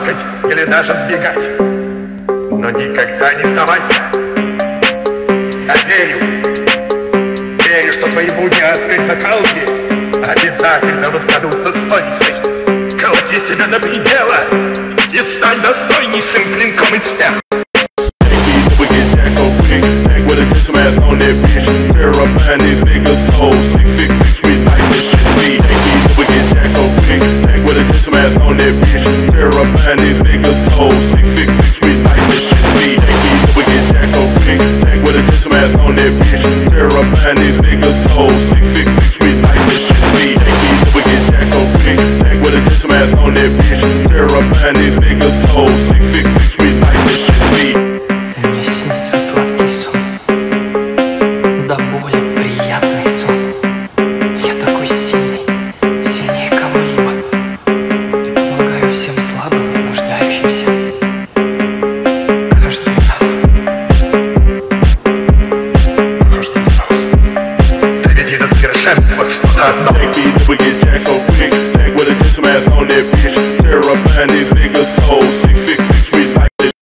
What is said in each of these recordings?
плакать или даже сбегать, но никогда не сдавайся. Я верю, что твои будни адской закалки обязательно воздадутся столицей. Колоти себя до предела и стань достойнейшим клинком из всех. On that bitch, terrifying these niggas hoes. 666, we like this shit. We get jacked so quick, tank with a some ass on that bitch, terrifying these niggas hoes. 666, we like this shit. We get jacked so quick, tank with a some ass on that bitch, terrifying these niggas hoes. 666, we like this shit. We get jacked so quick, tank with a some ass on that bitch, terrifying these niggas hoes. 666, we like this shit. Мне снится сладкий сон, до боли приятный сон. Я такой сильный, сильнее кого-либо, и помогаю всем слабым и нуждающимся. Каждый раз. Доведи до совершенства что-то одно. We get jacked so quick, tank with a some ass on that bitch, terrifying these niggas hoes. 666, we like this.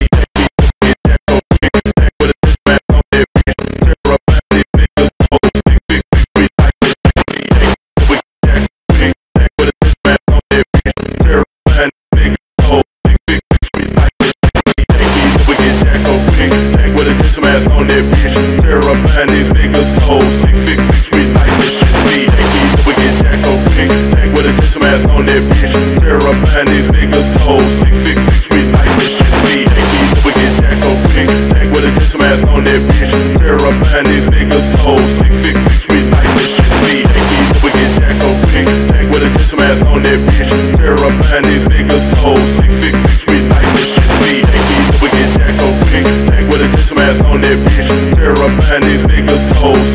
On that bitch, terrifying these niggas hoes. 666, we like this shit. We get jacked so quick, tank with a some ass on that bitch, terrifying these niggas hoes. 666, we like this shit. We get jacked so quick, tank with a some ass on that bitch, terrifying these niggas hoes. 666, we like this shit. We get jacked so quick, tank with a some ass on that bitch, terrifying these niggas hoes. 666, we like this shit. We get jacked so quick, tank with a some ass on that bitch, terrifying these niggas hoes.